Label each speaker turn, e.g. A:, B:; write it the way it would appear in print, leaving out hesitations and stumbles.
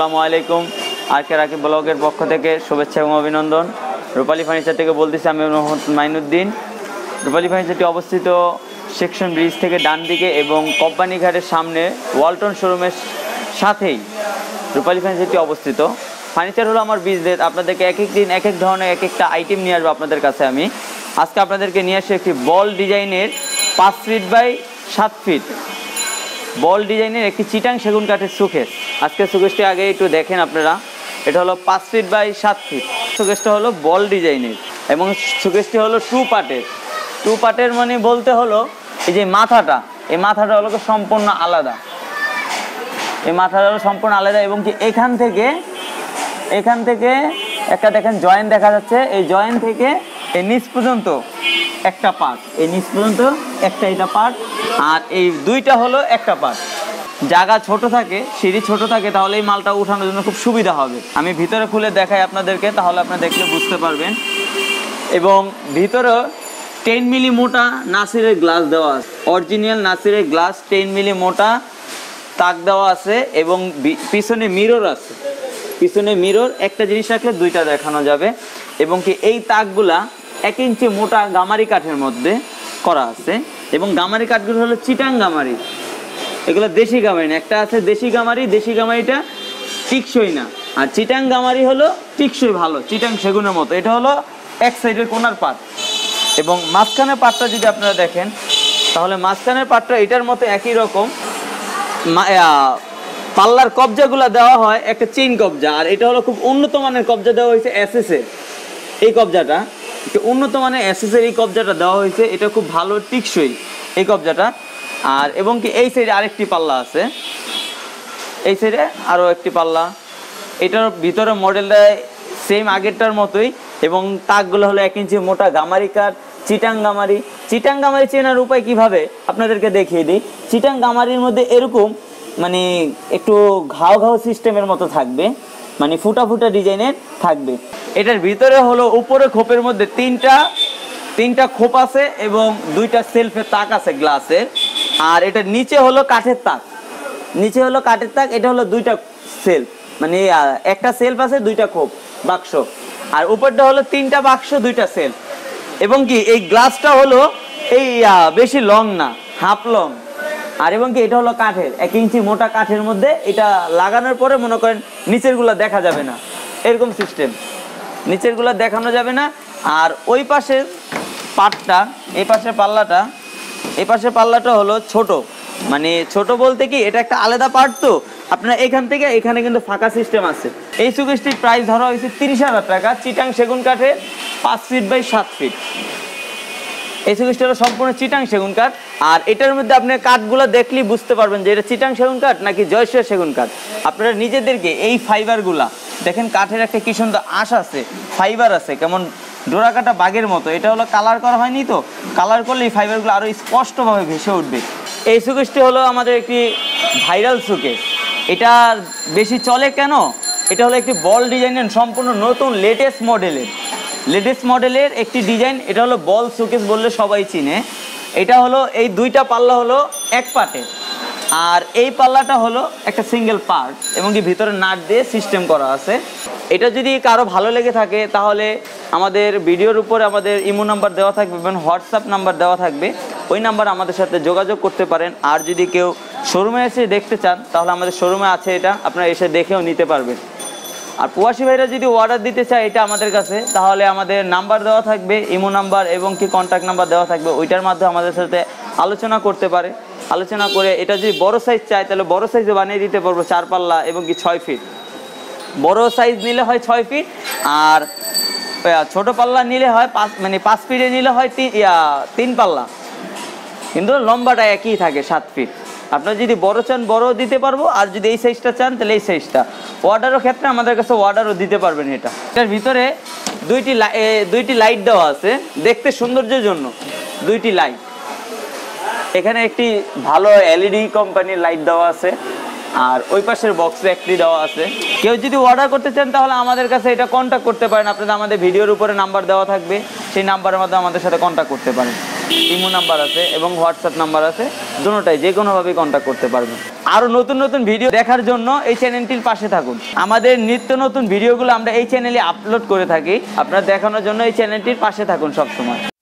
A: আসসালামু আলাইকুম। আরকে রাকিব ব্লগের পক্ষ থেকে শুভেচ্ছা এবং অভিনন্দন। রূপালী ফার্নিচার থেকে বলতেছি আমি মোহাম্মদ মাইনুদ্দিন। রূপালী ফার্নিচারটি অবস্থিত সেকশন ব্রিজ থেকে ডান দিকে এবং কোম্পানি ঘাটের সামনে ওয়ালটন শোরুমের সাথেই রূপালী ফার্নিচারটি অবস্থিত। ফার্নিচার হলো আমার বিজনেস। আপনাদেরকে এক এক দিন এক এক ধরনের এক একটা আইটেম নিয়ে আসবো আপনাদের কাছে। আমি আজকে আপনাদেরকে নিয়ে আসি একটি বল ডিজাইনের 5 ফিট বাই 7 ফিট বল ডিজাইনের একটি চিটাং সেগুন কাঠের শোকেস। আজকে শোকেসটি আগে একটু দেখেন আপনারা। এটা হলো 5 ফিট বাই 7 ফিট। শোকেসটা হলো বল ডিজাইনের এবং শোকেসটি হলো 2 পার্টের মানে বলতে হলো এই যে মাথাটা, এই মাথাটা হলো সম্পূর্ণ আলাদা। এই মাথাটা হলো সম্পূর্ণ আলাদা এবং কি এখান থেকে একটা দেখেন জয়েন্ট দেখা যাচ্ছে। এই জয়েন্ট থেকে এই নিচ পর্যন্ত একটা পার্ট, এই নিচ পর্যন্ত একটা এটা পার্ট, আর এই দুইটা হলো একটা পার্ট। জায়গা ছোট থাকে, সিঁড়ি ছোট থাকে, তাহলে এই মালটা উঠানোর জন্য খুব সুবিধা হবে। আমি ভিতরে খুলে দেখাই আপনাদেরকে, তাহলে আপনারা দেখলে বুঝতে পারবেন। এবং ভিতরে 10 মিলি মোটা নাসিরের গ্লাস দেওয়া আছে, অরিজিনাল নাসিরের গ্লাস 10 মিলি মোটা তাক দেওয়া আছে এবং পিছনে মিরর আছে। পিছনে মিরর, একটা জিনিস রাখলে দুইটা দেখানো যাবে। এবং কি এই তাকগুলা 1 ইঞ্চি মোটা গামারি কাঠের মধ্যে করা আছে এবং গামারি কাঠগুলো হলো চিটাং গামারি। এগুলো দেশি গামারি না, একটা আছে দেশি গামারি, দেশি গামারিটা টিকসই না, আর চিটাং গামারি হলো টিকসই ভালো, চিটাং সেগুনের মতো। এটা হলো এক সাইডের কোনার পার্ট এবং মাঝখানের পার্টটা যদি আপনারা দেখেন তাহলে মাঝখানের পার্টটা এটার মতো একই রকম। পাল্লার কবজাগুলো দেওয়া হয় একটা চেইন কবজা, আর এটা হলো খুব উন্নত মানের কবজা দেওয়া হয়েছে এসএসের। এই কবজাটা একটু উন্নত মানের এসএসের এই কবজাটা দেওয়া হয়েছে, এটা খুব ভালো টিকসই এই কবজাটা। আর এবং কি এই সাইডে আরেকটি পাল্লা আছে, এই সাইডে আরও একটি পাল্লা। এটার ভিতরে মডেলটা সেম আগেরটার মতোই এবং তাকগুলো হলো 1 ইঞ্চি মোটা গামারি কাঠ, চিটাং গামারি। চিটাং গামারি চেনার উপায় কিভাবে আপনাদেরকে দেখিয়ে দিই। চিটাং গামারির মধ্যে এরকম মানে একটু ঘাও সিস্টেমের মতো থাকবে, মানে ফুটা ডিজাইনের থাকবে। এটার ভিতরে হলো উপরে খোপের মধ্যে তিনটা খোপ আছে এবং 2টা সেলফের তাক আছে গ্লাসের। আর এটার নিচে হলো কাঠের তাক, এটা হলো 2টা সেলফ, মানে একটা সেলফ আছে 2টা খোপ বাক্স, আর উপরটা হলো 3টা বাক্স 2টা সেলফ। এবং কি এই গ্লাসটা হলো এই বেশি লং না, হাফ লং। আর এবং কি এটা হলো কাঠের 1 ইঞ্চি মোটা কাঠের মধ্যে। এটা লাগানোর পরে মনে করেন নিচেরগুলো দেখা যাবে না, এরকম সিস্টেম, নিচেরগুলো দেখানো যাবে না। আর ওই পাশের পাটটা, এই পাশের পাল্লাটা হলো ছোট, মানে ছোট বলতে কি এটা একটা আলাদা পার্ট। তো আপনারা এখান থেকে এখানে কিন্তু ফাঁকা সিস্টেম আছে। এই শোকেসটির প্রাইস ধরা হয়েছে 30,000 টাকা, চিটাং সেগুন কাঠে 5 ফিট বাই 7 ফিট। এই শোকেসটা হলো সম্পূর্ণ চিটাং সেগুন কাঠ। আর এটার মধ্যে আপনি কাঠগুলো দেখলেই বুঝতে পারবেন যে এটা চিটাং সেগুন কাঠ নাকি জয়সিয়া সেগুন কাঠ। আপনারা নিজেদেরকে এই ফাইবারগুলা দেখেন, কাঠের একটা কি সুন্দর আঁশ আছে, ফাইবার আছে, কেমন ডোরা কাটা বাঘের মতো। এটা হলো কালার করা হয়নি, তো কালার করলে এই ফাইবারগুলো আরও স্পষ্টভাবে ভেসে উঠবে। এই শোকেসটি হলো আমাদের একটি ভাইরাল শোকেস। এটা বেশি চলে কেন? এটা হলো একটি বল ডিজাইনের সম্পূর্ণ নতুন লেটেস্ট মডেলের একটি ডিজাইন। এটা হলো বল শোকেস বললে সবাই চিনে। এটা হলো এই 2টা পাল্লা হলো এক পার্টে, আর এই পাল্লাটা হলো একটা সিঙ্গেল পার্ট এবং কি ভিতরে নাট দিয়ে সিস্টেম করা আছে। এটা যদি কারো ভালো লেগে থাকে তাহলে আমাদের ভিডিওর উপরে আমাদের ইমো নাম্বার দেওয়া থাকবে এবং হোয়াটসঅ্যাপ নাম্বার দেওয়া থাকবে, ওই নাম্বার আমাদের সাথে যোগাযোগ করতে পারেন। আর যদি কেউ শোরুমে এসে দেখতে চান তাহলে আমাদের শোরুমে আছে, এটা আপনারা এসে দেখেও নিতে পারবেন। আর প্রবাসী ভাইরা যদি অর্ডার দিতে চায় এটা আমাদের কাছে, তাহলে আমাদের নাম্বার দেওয়া থাকবে, ইমো নাম্বার এবং কি কন্ট্যাক্ট নাম্বার দেওয়া থাকবে, ওইটার মাধ্যমে আমাদের সাথে আলোচনা করতে পারে। আলোচনা করে এটা যদি বড় সাইজ চায় তাহলে বড় সাইজে বানিয়ে দিতে পারবো, 4 পাল্লা এবং কি 6 ফিট। বড় সাইজ নিলে হয় 6 ফিট, আর ছোট পাল্লা নিলে হয় 5 ফিটে নিলে হয় 3 পাল্লা, কিন্তু লম্বাটা একই থাকে 7 ফিট। আপনারা যদি বড় চান বড় দিতে পারবো, আর যদি এই সাইজটা চান তাহলে এই সাইজটা। অর্ডারের ক্ষেত্রে আমাদের কাছে অর্ডারও দিতে পারবেন। এটার ভিতরে 2টি লাইট দেওয়া আছে দেখতে সৌন্দর্যের জন্য, 2টি লাইট। এখানে একটি ভালো এলইডি কোম্পানির লাইট দেওয়া আছে, আর ওই পাশের বক্সে একটি দেওয়া আছে। কেউ যদি অর্ডার করতে চান তাহলে আমাদের কাছে এটা কন্ট্যাক্ট করতে পারেন। আপনারা আমাদের ভিডিওর উপরে নাম্বার দেওয়া থাকবে, সেই নাম্বারের মাধ্যমে আমাদের সাথে কন্ট্যাক্ট করতে পারেন। ইমো নাম্বার আছে এবং হোয়াটসঅ্যাপ নাম্বার আছে, দুটোটাই যে কোনোভাবে কন্ট্যাক্ট করতে পারবেন। আরও নতুন নতুন ভিডিও দেখার জন্য এই চ্যানেলটির পাশে থাকুন। আমাদের নিত্য নতুন ভিডিওগুলো আমরা এই চ্যানেলে আপলোড করে থাকি, আপনারা দেখানোর জন্য এই চ্যানেলটির পাশে থাকুন সবসময়।